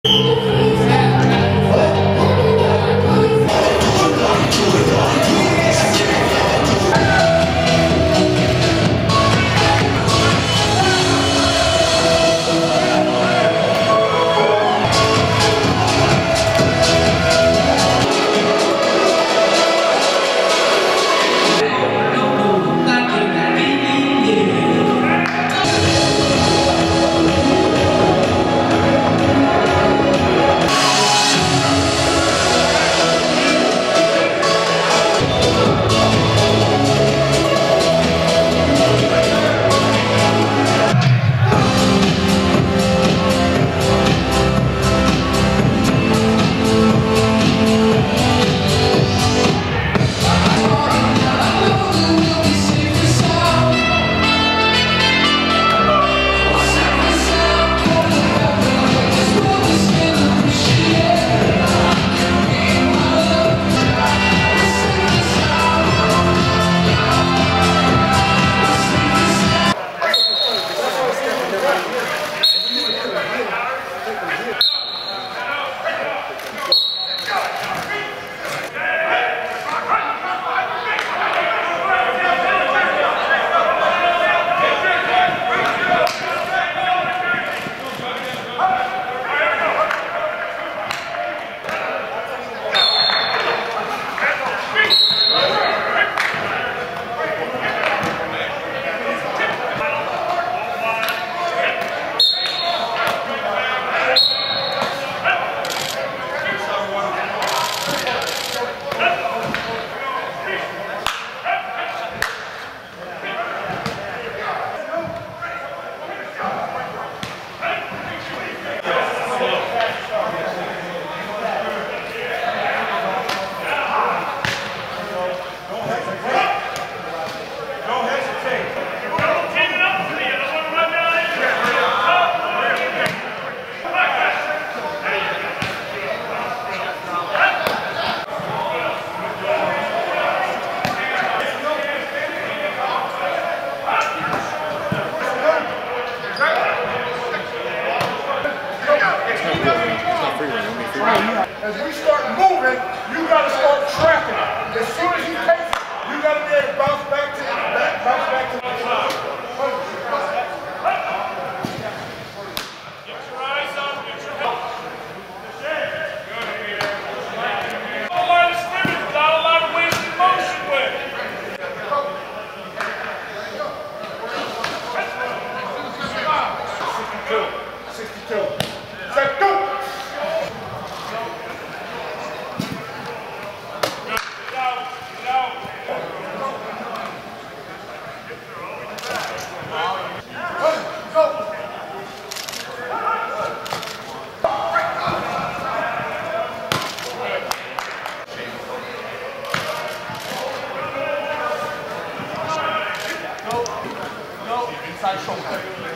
As we start moving, you got to start tracking it. As soon as he takes it, you got to be able to bounce back to the back, bounce back to the top. Get your eyes up, get your head. Good. A lot of scrimmage, not a lot of wasted motion with it. 62. Set, go! Inside shoulder.